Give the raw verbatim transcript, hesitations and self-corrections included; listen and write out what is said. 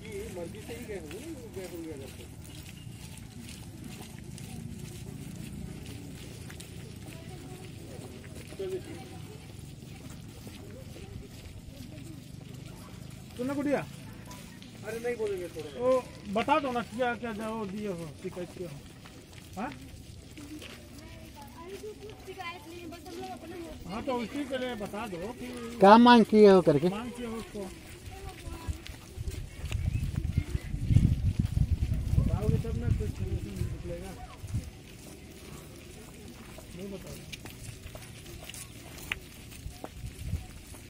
मर्जी से ही गए होंगे ना, गए होंगे अगर तो। सुनना गुड़िया, अरे नहीं बोलेंगे थोड़ा। वो बता दो ना क्या क्या जाओ दिए हो शिकायत किया हो। हाँ हाँ तो उसी के लिए बता दो कि क्या मांग किए हो करके। मांग किया हो उसको बताओगे तब ना कुछ निकलेगा।